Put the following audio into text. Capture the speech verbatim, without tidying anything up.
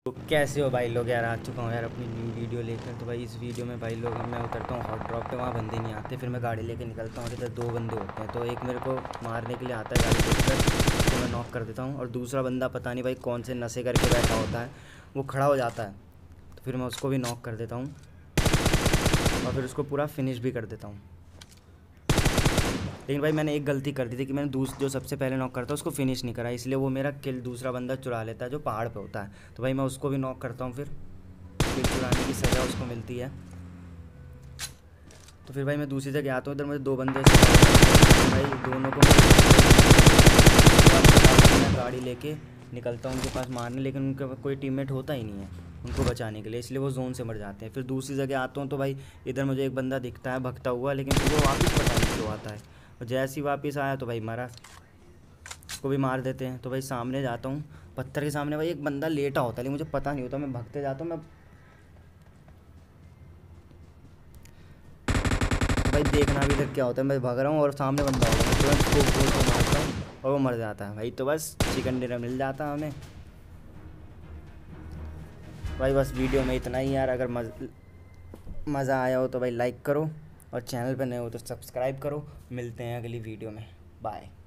तो कैसे हो भाई लोग यार। आ चुका हूँ यार अपनी न्यू वीडियो लेकर। तो भाई इस वीडियो में भाई लोग मैं उतरता हूँ हॉट ड्रॉप पे, वहाँ बंदे नहीं आते। फिर मैं गाड़ी लेके निकलता हूँ, इधर दो बंदे होते हैं। तो एक मेरे को मारने के लिए आता है गाड़ी देखकर, तो मैं नॉक कर देता हूँ। और दूसरा बंदा पता नहीं भाई कौन से नशे करके बैठा होता है, वो खड़ा हो जाता है। तो फिर मैं उसको भी नॉक कर देता हूँ और फिर उसको पूरा फिनिश भी कर देता हूँ। लेकिन भाई मैंने एक गलती कर दी थी कि मैंने दूस जो सबसे पहले नॉक करता उसको फिनिश नहीं करा, इसलिए वो मेरा किल दूसरा बंदा चुरा लेता है जो पहाड़ पे होता है। तो भाई मैं उसको भी नॉक करता हूँ, फिर किल चुराने की सज़ा उसको मिलती है। तो फिर भाई मैं दूसरी जगह आता हूँ, इधर मुझे दो बंदे से भाई दोनों को मैं गाड़ी लेके निकलता हूँ उनके पास मारने, लेकिन उनके पास कोई टीममेट होता ही नहीं है उनको बचाने के लिए, इसलिए वो जोन से मर जाते हैं। फिर दूसरी जगह आता हूँ तो भाई इधर मुझे एक बंदा दिखता है भगता हुआ, लेकिन फिर वो वापस पता नहीं क्यों आता है। और जैसे ही वापस आया तो भाई मरा, उसको भी मार देते हैं। तो भाई सामने जाता हूँ, पत्थर के सामने भाई एक बंदा लेटा होता है, लेकिन मुझे पता नहीं होता। मैं भगते जाता हूँ, मैं भाई देखना भी इधर क्या होता है। मैं भाग रहा हूँ और सामने बंदा होगा, मैं तुरंत स्कोप खोल के मारता हूँ और वो मर जाता है भाई। तो बस चिकन डिनर मिल जाता है हमें। भाई बस वीडियो में इतना ही यार। अगर मज़ मज़ा आया हो तो भाई लाइक करो और चैनल पर नए हो तो सब्सक्राइब करो। मिलते हैं अगली वीडियो में, बाय।